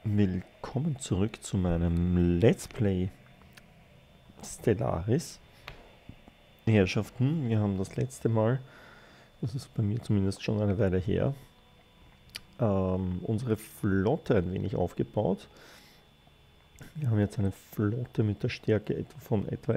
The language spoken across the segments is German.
Willkommen zurück zu meinem Let's Play Stellaris. Herrschaften, wir haben das letzte Mal, das ist bei mir zumindest schon eine Weile her, unsere Flotte ein wenig aufgebaut. Wir haben jetzt eine Flotte mit der Stärke von etwa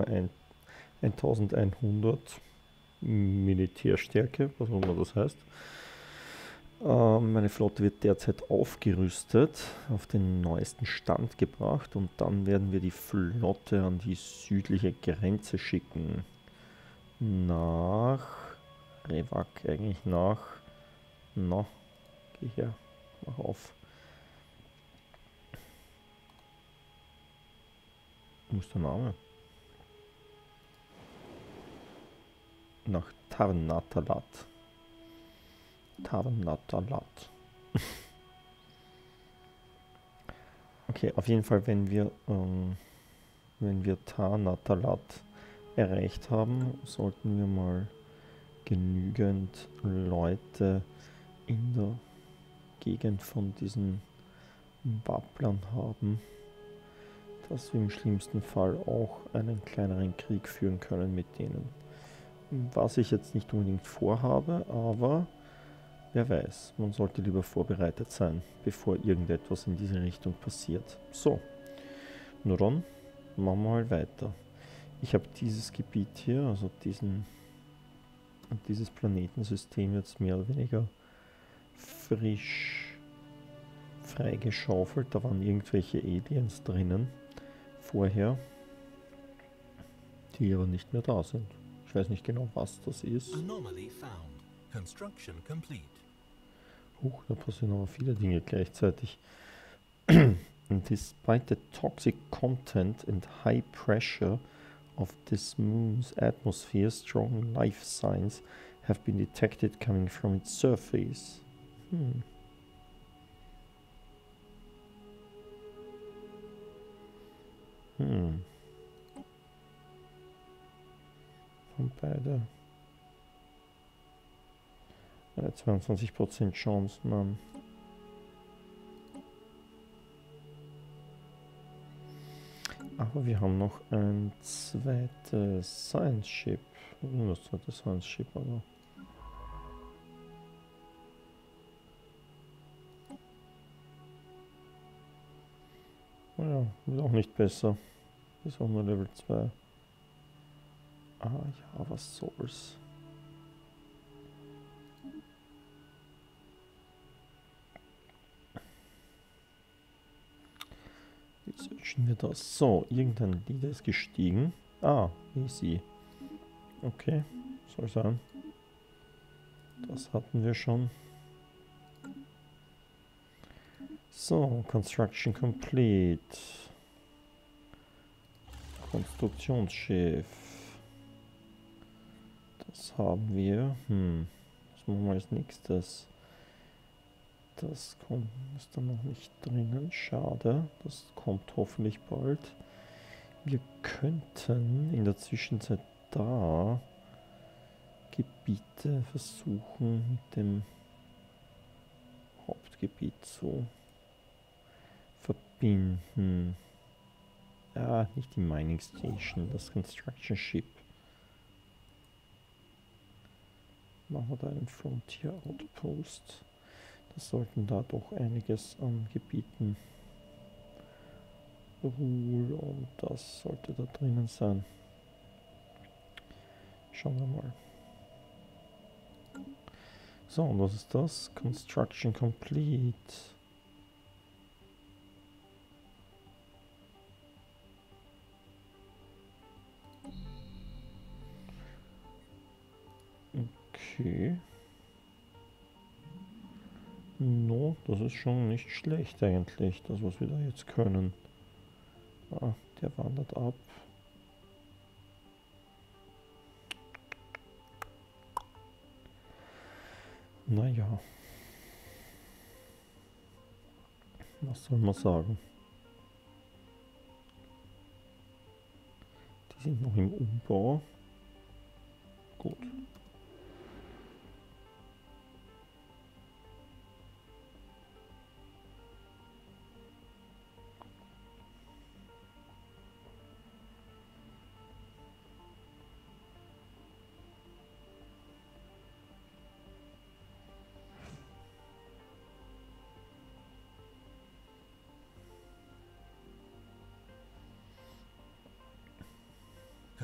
1100 Militärstärke, was auch immer das heißt. Meine Flotte wird derzeit aufgerüstet, auf den neuesten Stand gebracht und dann werden wir die Flotte an die südliche Grenze schicken. Nach Revak, eigentlich nach... Na, geh her, mach auf. Wo ist der Name? Nach Tarnatalat. Tarnatalat. Okay, auf jeden Fall, wenn wir Tarnatalat erreicht haben, sollten wir mal genügend Leute in der Gegend von diesen Wapplern haben, dass wir im schlimmsten Fall auch einen kleineren Krieg führen können mit denen. Was ich jetzt nicht unbedingt vorhabe, aber wer weiß, man sollte lieber vorbereitet sein, bevor irgendetwas in diese Richtung passiert. So, nur dann machen wir mal weiter. Ich habe dieses Gebiet hier, also dieses Planetensystem jetzt mehr oder weniger frisch freigeschaufelt. Da waren irgendwelche Aliens drinnen vorher, die aber nicht mehr da sind. Ich weiß nicht genau, was das ist. Huch, da passieren aber viele Dinge gleichzeitig. And despite the toxic content and high pressure of this moon's atmosphere, strong life signs have been detected coming from its surface. Und beide. Eine 22% Chance, Mann. Aber wir haben noch ein zweites Science Ship. Nur das zweite Science Ship, aber. Naja, wird auch nicht besser. Ist auch nur Level 2. Ah ja, was soll's. Wie searchen wir das? So, irgendein Leader ist gestiegen. Ah, easy. Okay, soll sein. Das hatten wir schon. So, Construction complete. Konstruktionsschiff. Das haben wir. Was machen wir als nächstes? Das ist dann noch nicht drinnen. Schade. Das kommt hoffentlich bald. Wir könnten in der Zwischenzeit da Gebiete versuchen mit dem Hauptgebiet zu verbinden. Ja, nicht die Mining Station, das Construction Ship. Machen wir da einen Frontier Outpost. Das sollten da doch einiges an Gebieten Ruhe und das sollte da drinnen sein. Schauen wir mal. So, und was ist das? Construction complete. Okay. No, das ist schon nicht schlecht eigentlich, das was wir da jetzt können. Ah, der wandert ab. Naja. Was soll man sagen? Die sind noch im Umbau. Gut.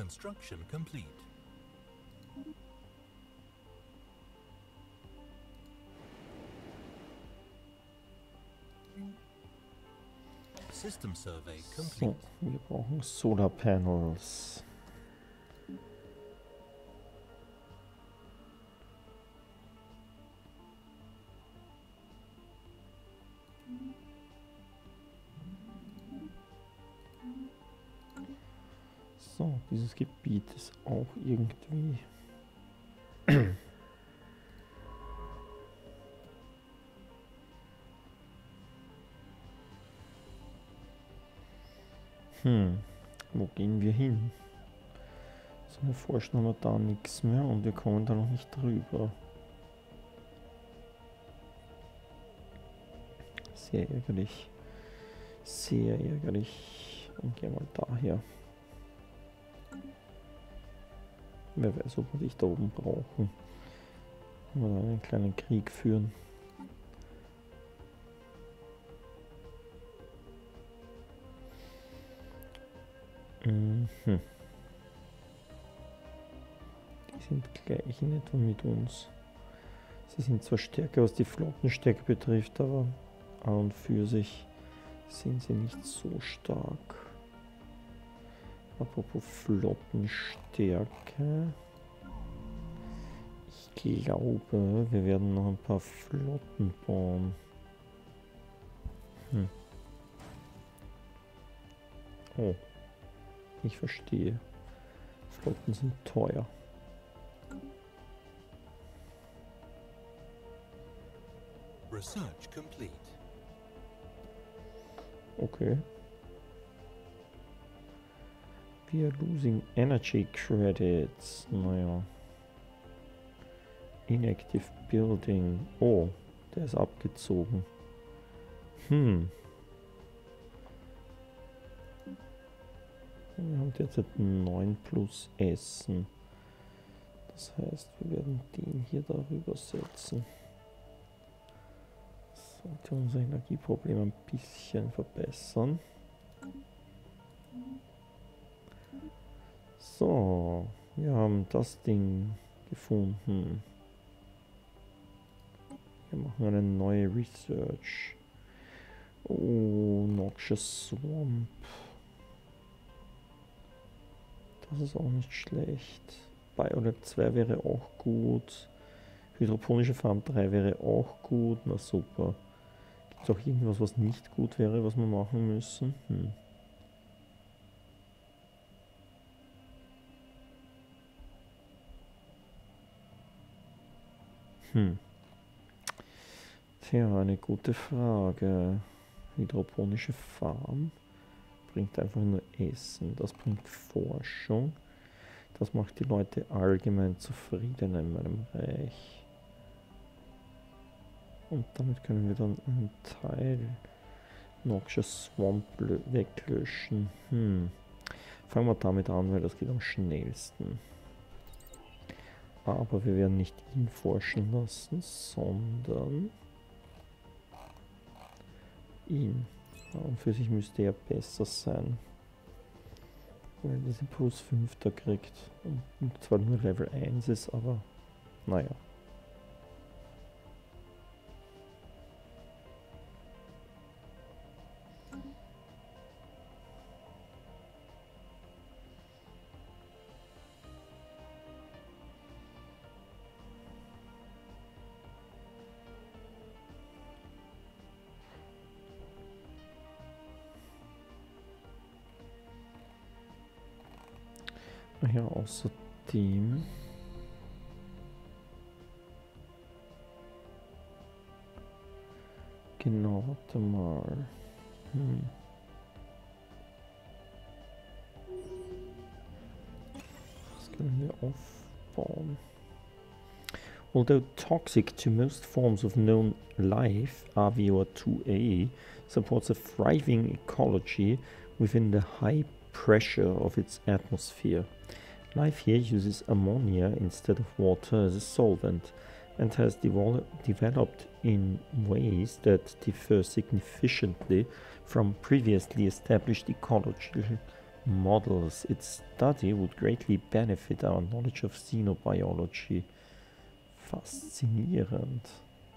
Construction complete. System survey complete. So, wir brauchen Solar Panels. So, dieses Gebiet ist auch irgendwie wo gehen wir hin? So, wir forschen aber da nichts mehr und wir kommen da noch nicht drüber. Sehr ärgerlich. Sehr ärgerlich. Und gehen mal daher. Wer weiß, ob wir dich da oben brauchen. Oder einen kleinen Krieg führen. Die sind gleich in etwa mit uns. Sie sind zwar stärker, was die Flottenstärke betrifft, aber an und für sich sind sie nicht so stark. Apropos Flottenstärke. Ich glaube, wir werden noch ein paar Flotten bauen. Oh, ich verstehe. Flotten sind teuer. Research complete. Okay. We are losing energy credits. Naja. Inactive Building. Oh, der ist abgezogen. Wir haben derzeit 9 plus Essen. Das heißt, wir werden den hier darüber setzen. Sollte unser Energieproblem ein bisschen verbessern. So, wir haben das Ding gefunden. Wir machen eine neue Research. Oh, Noxious Swamp. Das ist auch nicht schlecht. Biolab 2 wäre auch gut. Hydroponische Farm 3 wäre auch gut. Na super. Gibt es auch irgendwas, was nicht gut wäre, was wir machen müssen? Tja, eine gute Frage. Hydroponische Farm bringt einfach nur Essen. Das bringt Forschung. Das macht die Leute allgemein zufrieden in meinem Reich. Und damit können wir dann einen Teil Noxious Swamp weglöschen. Fangen wir damit an, weil das geht am schnellsten. Aber wir werden nicht ihn forschen lassen, sondern ihn. Und für sich müsste er besser sein. Weil er diese plus 5 da kriegt. Und zwar nur Level 1 ist, aber naja. Ja, außerdem genau, warte mal. Das können wir aufbauen. Although toxic to most forms of known life, RVO2A supports a thriving ecology within the high pressure of its atmosphere. Life here uses ammonia instead of water as a solvent and has developed in ways that differ significantly from previously established ecological models. Its study would greatly benefit our knowledge of xenobiology. Faszinierend.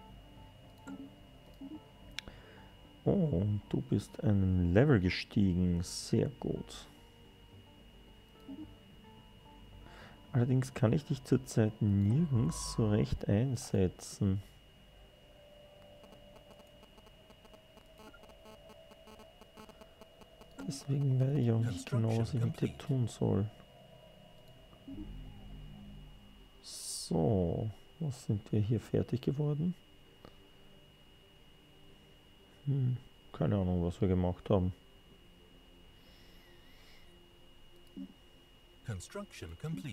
Oh, und du bist ein Level gestiegen. Sehr gut. Allerdings kann ich dich zurzeit nirgends so recht einsetzen. Deswegen weiß ich auch nicht genau, was ich mit dir tun soll. So, was sind wir hier fertig geworden? Keine Ahnung, was wir gemacht haben. Construction complete.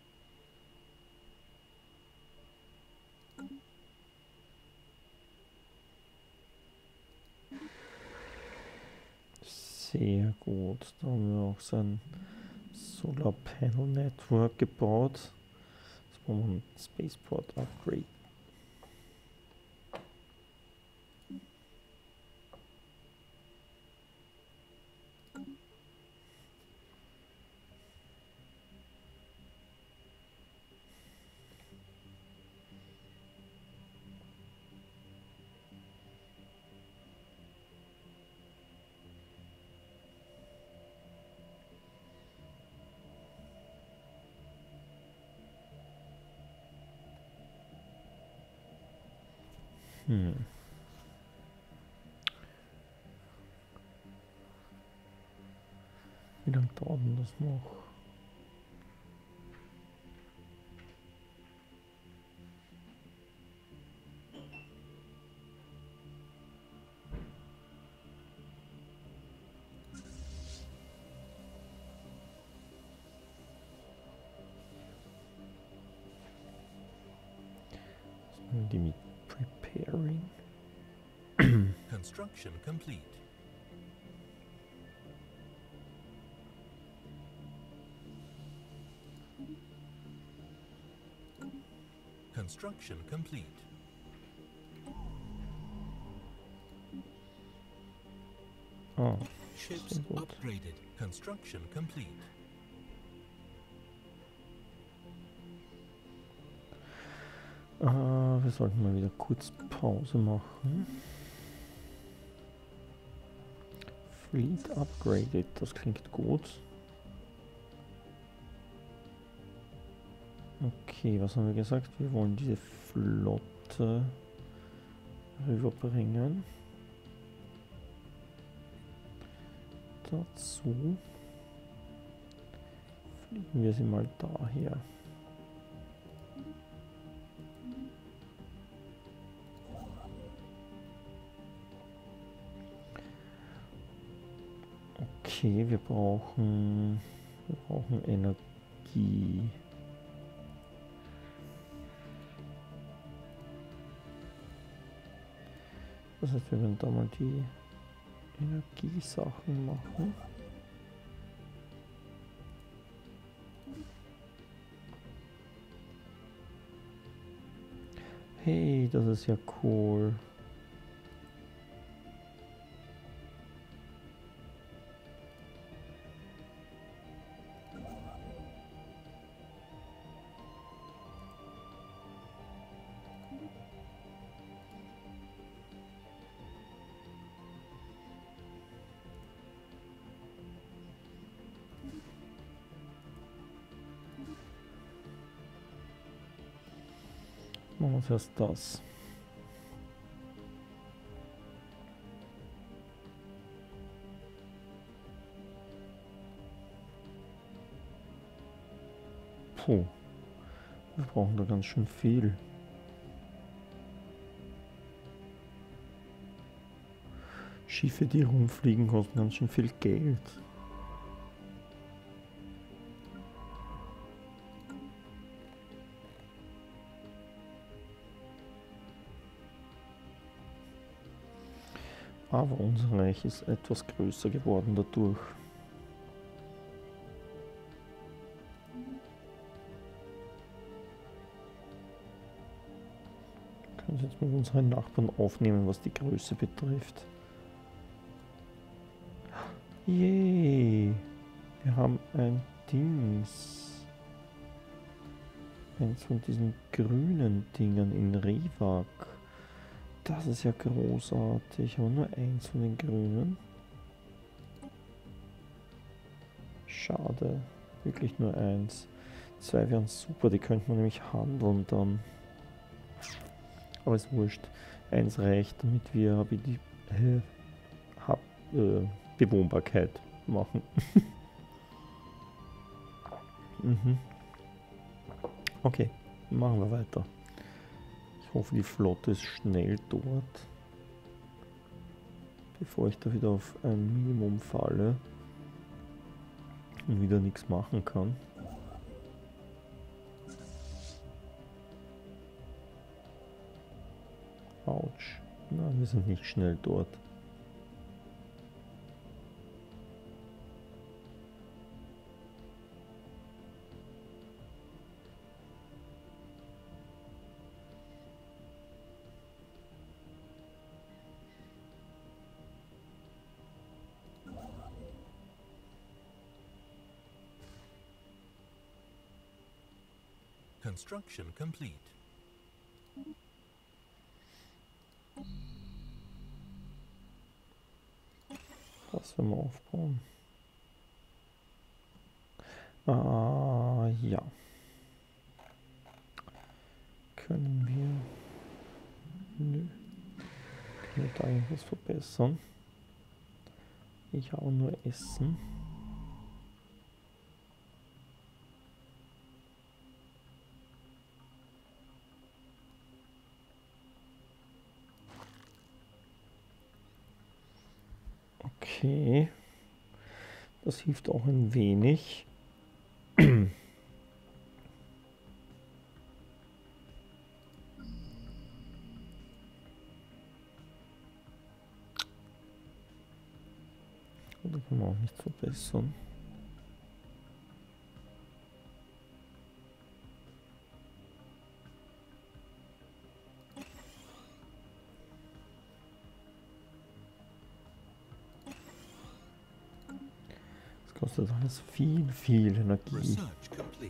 Sehr gut. Da haben wir auch so ein Solar Panel Network gebaut. Das wollen wir ein Spaceport Upgrade. Wie lange dauert denn das noch? Die mit Preparing. Construction complete. Construction complete. Ah, Ships upgraded. Construction complete. wir sollten mal wieder kurz Pause machen. Fleet upgraded, das klingt gut. Okay, was haben wir gesagt? Wir wollen diese Flotte rüberbringen. Dazu fliegen wir sie mal daher. Okay, wir brauchen Energie. Das heißt, wir werden da mal die Energiesachen machen. Hey, das ist ja cool. Machen wir zuerst das. Puh, wir brauchen da ganz schön viel. Schiffe, die rumfliegen, kosten ganz schön viel Geld. Aber unser Reich ist etwas größer geworden dadurch. Wir können es jetzt mit unseren Nachbarn aufnehmen, was die Größe betrifft. Yay! Wir haben ein Dings. Eins von diesen grünen Dingern in Revak. Das ist ja großartig. Aber nur eins von den grünen. Schade. Wirklich nur eins. Zwei wären super, die könnte man nämlich handeln dann. Aber ist wurscht. Eins reicht, damit wir die Bewohnbarkeit machen. Mhm. Okay, machen wir weiter. Ich hoffe, die Flotte ist schnell dort. Bevor ich da wieder auf ein Minimum falle und wieder nichts machen kann. Autsch. Na, wir sind nicht schnell dort. Construction complete. Das werden wir aufbauen. Ah, ja. Können wir... Nö. Können wir da irgendwas verbessern? Ich habe nur Essen. Okay. Das hilft auch ein wenig. Da kann man auch nicht verbessern. Das kostet alles viel Energie. Research complete.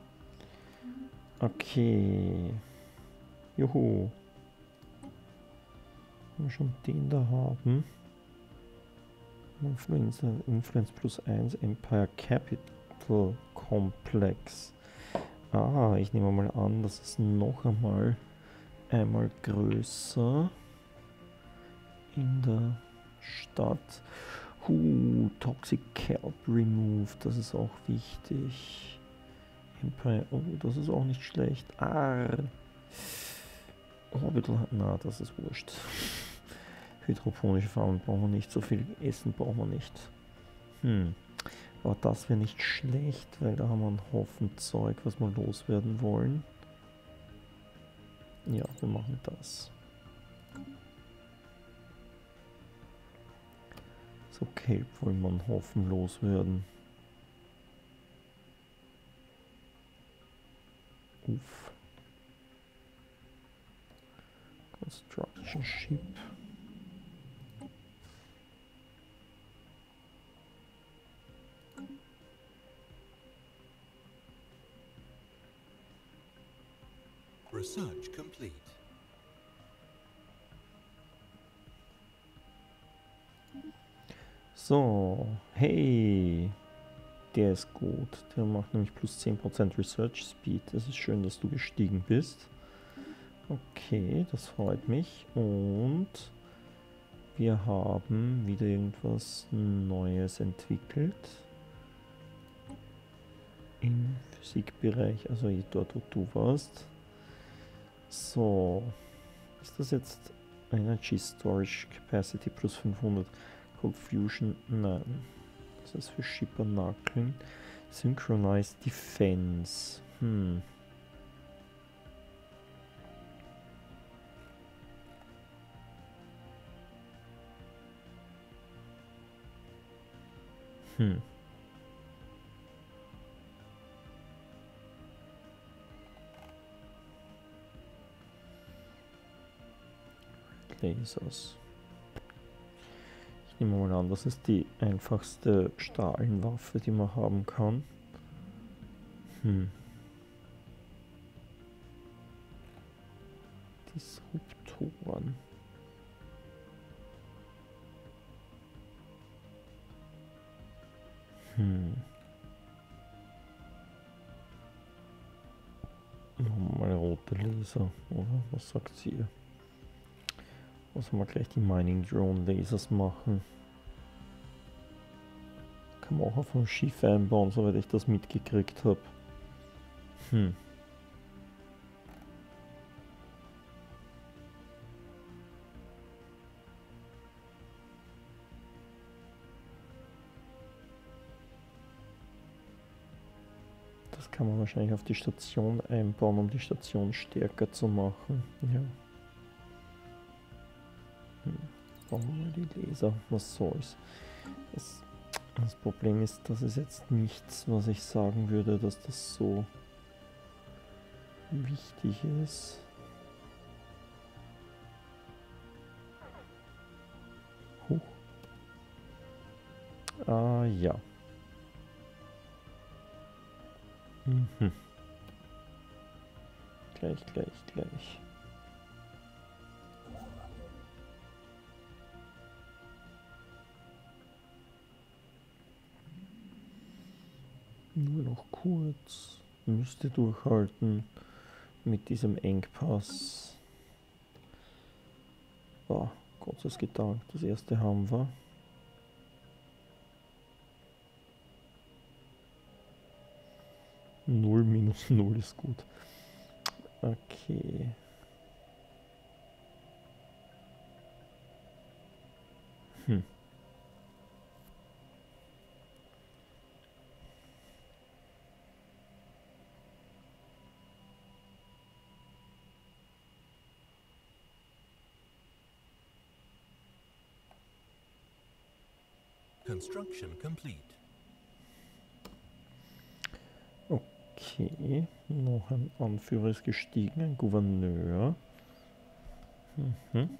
Okay. Juhu. Wenn wir schon den da haben. Influence plus 1 Empire Capital Complex. Ah, ich nehme mal an, das ist noch einmal größer in der Stadt. Toxic Kelp removed, das ist auch wichtig. Empire, oh, das ist auch nicht schlecht. Orbital, na, das ist wurscht. Hydroponische Farmen brauchen wir nicht, so viel Essen brauchen wir nicht. Aber das wäre nicht schlecht, weil da haben wir einen Haufen Zeug, was wir loswerden wollen. Ja, wir machen das. So, Kelp wollen wir einen Haufen loswerden. Uff. Construction Ship. Research complete. So, hey, der ist gut. Der macht nämlich plus 10% Research Speed. Das ist schön, dass du gestiegen bist. Okay, das freut mich. Und wir haben wieder irgendwas Neues entwickelt. Im Physikbereich, also dort, wo du warst. So, ist das jetzt Energy Storage Capacity plus 500? Cold Fusion? Nein. Das ist für Schippernakeln. Synchronized Defense. Lasers. Ich nehme mal an, das ist die einfachste Strahlenwaffe, die man haben kann. Disruptoren. Mal rote Laser, oder? Was sagt sie? Was haben wir gleich die Mining Drone Lasers machen? Kann man auch auf ein Schiff einbauen, soweit ich das mitgekriegt habe. Das kann man wahrscheinlich auf die Station einbauen, um die Station stärker zu machen. Ja. Bauen wir mal die Laser, was soll's. Das Problem ist, das ist jetzt nichts, was ich sagen würde, dass das so wichtig ist. Ah ja. Gleich. Nur noch kurz. Müsste durchhalten mit diesem Engpass. Oh, Gott sei Dank, das erste haben wir. Null minus 0 ist gut. Okay. Construction complete. Okay, noch ein Anführer ist gestiegen, ein Gouverneur. Und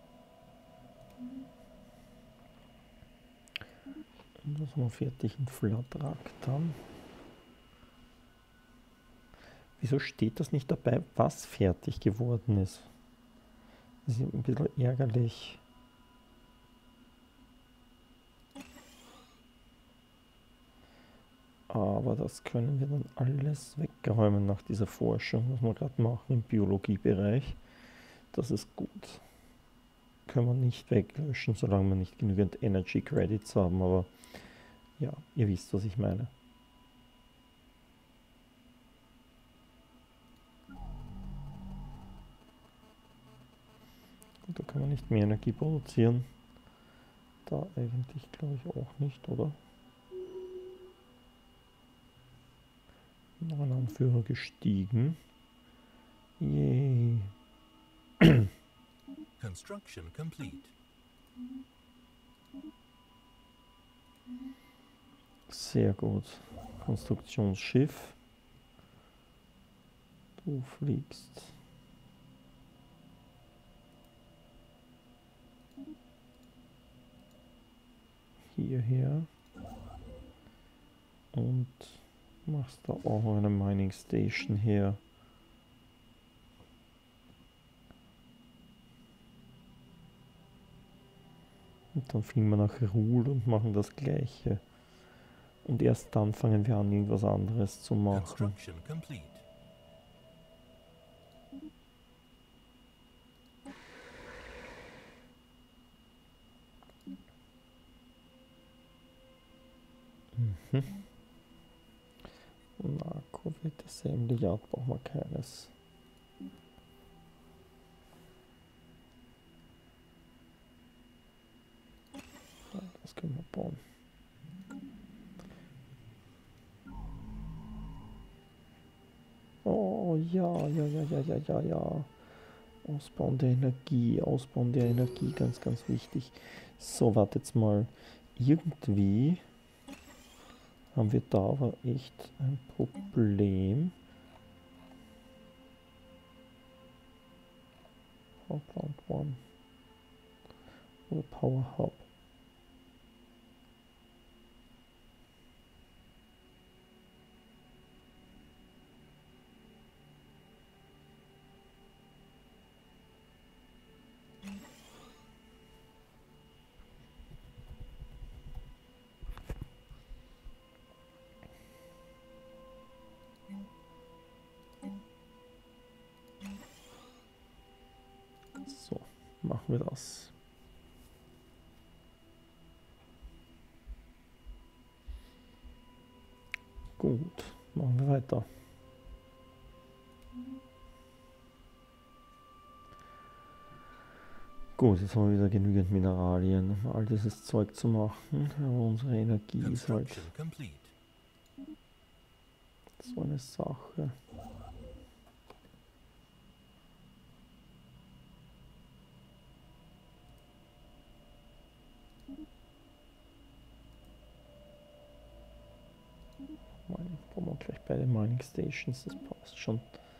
was haben wir fertig? Ein Flatrak dann. Wieso steht das nicht dabei, was fertig geworden ist? Das ist ein bisschen ärgerlich. Aber das können wir dann alles wegräumen nach dieser Forschung, was wir gerade machen im Biologiebereich. Das ist gut. Können wir nicht weglöschen, solange wir nicht genügend Energy Credits haben, aber ja, ihr wisst, was ich meine. Gut, da kann man nicht mehr Energie produzieren. Da eigentlich glaube ich auch nicht, oder? Noch ein Anführer gestiegen. Yay. Construction complete. Sehr gut. Konstruktionsschiff. Du fliegst. Hierher. Und machst da auch noch eine Mining Station her. Und dann fliegen wir nach Ruhl und machen das Gleiche. Und erst dann fangen wir an, irgendwas anderes zu machen. Construction complete. Narkowit Assembly Yard brauchen wir keines. Das können wir bauen. Oh ja. Ausbauen der Energie, ganz wichtig. So, wartet mal. Irgendwie haben wir da aber echt ein Problem. Power Plant 1 oder Power Hub. wir das. Gut, machen wir weiter. Gut, jetzt haben wir wieder genügend Mineralien, um all dieses Zeug zu machen. Aber unsere Energie ist halt so eine Sache. Brauchen wir gleich beide Mining Stations, das passt schon.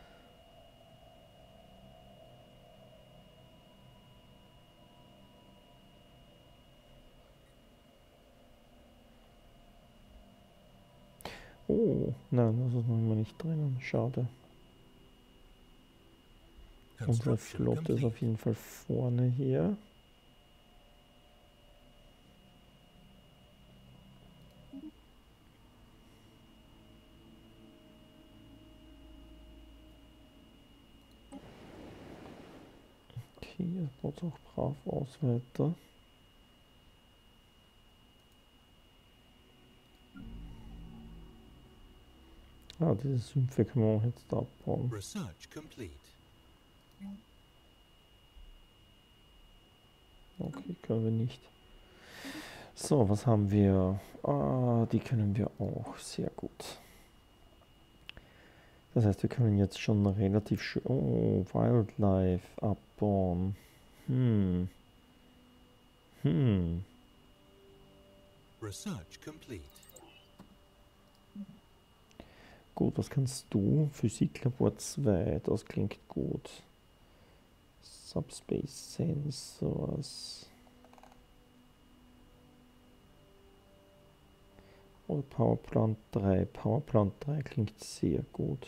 Oh, nein, das ist noch immer nicht drinnen, schade. Unsere Flotte ist auf jeden Fall vorne hier. Okay, er baut auch brav aus weiter. Ah, diese Sümpfe können wir auch jetzt abbauen. Okay, können wir nicht. So, was haben wir? Ah, die können wir auch. Sehr gut. Das heißt, wir können jetzt schon relativ schön... Oh, Wildlife abbauen. Research complete. Gut, was kannst du? Physiklabor 2, das klingt gut. Subspace Sensors. Oder Powerplant 3. Powerplant 3 klingt sehr gut.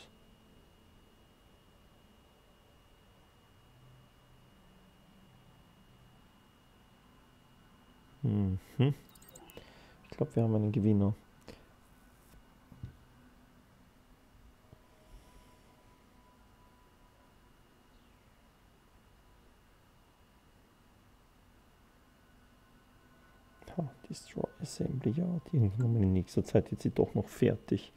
Ich glaube, wir haben einen Gewinner. Destroy Assembly Yard. Irgendwann in nächster Zeit wird sie doch noch fertig.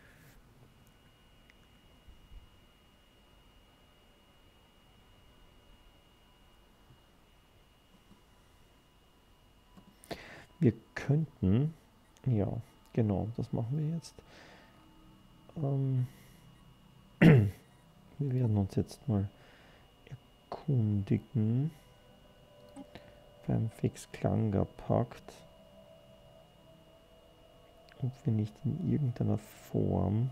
Wir könnten, ja, genau, das machen wir jetzt. Wir werden uns jetzt mal erkundigen beim Fix-Klanga-Pakt, ob wir nicht in irgendeiner Form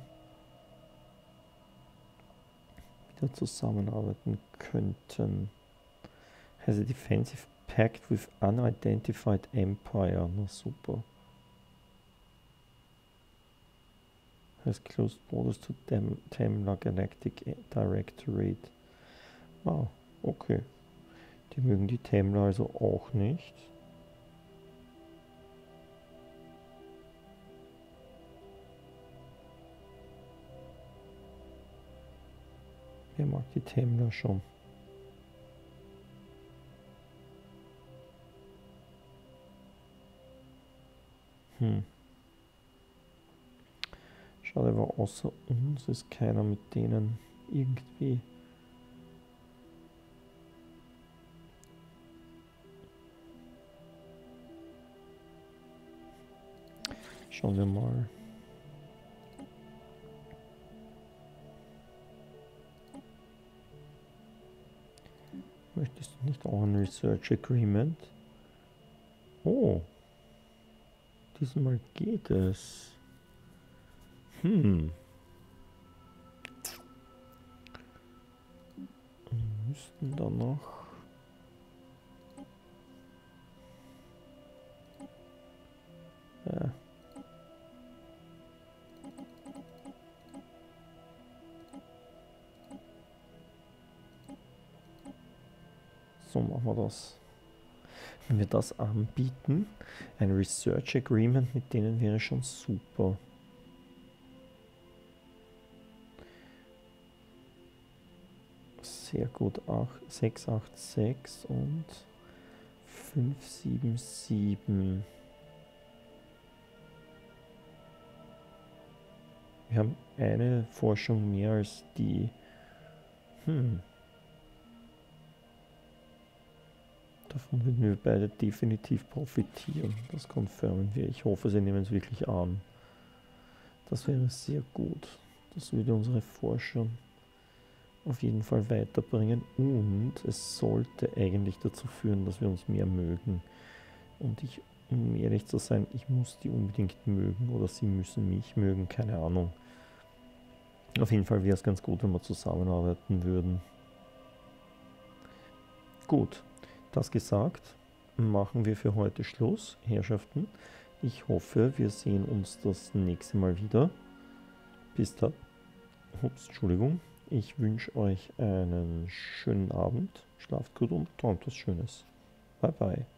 wieder zusammenarbeiten könnten. Has a defensive pact with unidentified empire. Na super. Has closed borders to Temla Galactic Directorate. Ah, okay. Die mögen die Temla also auch nicht. Wer mag die Temla schon? Schade, aber außer uns ist keiner mit denen irgendwie. Schauen wir mal. Möchtest du nicht auch ein Research Agreement? Oh. Diesmal geht es. Wir müssten dann noch... So machen wir das. Wenn wir das anbieten, ein Research Agreement mit denen wäre schon super. Sehr gut. 6, 8, 6 und 5, 7, 7. Wir haben eine Forschung mehr als die. Davon würden wir beide definitiv profitieren. Das konfirmen wir. Ich hoffe, sie nehmen es wirklich an. Das wäre sehr gut. Das würde unsere Forschung auf jeden Fall weiterbringen. Und es sollte eigentlich dazu führen, dass wir uns mehr mögen. Und um ehrlich zu sein, ich muss die unbedingt mögen oder sie müssen mich mögen, keine Ahnung. Auf jeden Fall wäre es ganz gut, wenn wir zusammenarbeiten würden. Gut, das gesagt, machen wir für heute Schluss, Herrschaften. Ich hoffe, wir sehen uns das nächste Mal wieder. Bis dann. Ups, Entschuldigung. Ich wünsche euch einen schönen Abend. Schlaft gut und träumt was Schönes. Bye bye.